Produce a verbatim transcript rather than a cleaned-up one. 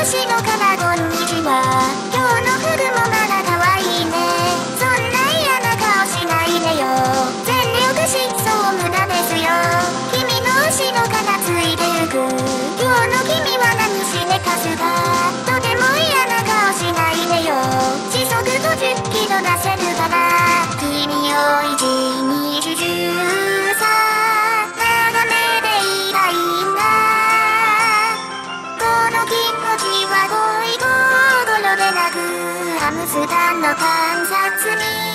しのからこんにちは。今日のフグもまだ可愛いね。そんな嫌な顔しないでよ。全力疾走無駄ですよ。君の後ろからついてゆく。今日の君は何しでかすか。とても嫌な顔しないでよ。時速ごじゅっキロ出せるから。君を一日中さ眺めていたいんだ。この気持ちは恋心でなくハムスターの観察に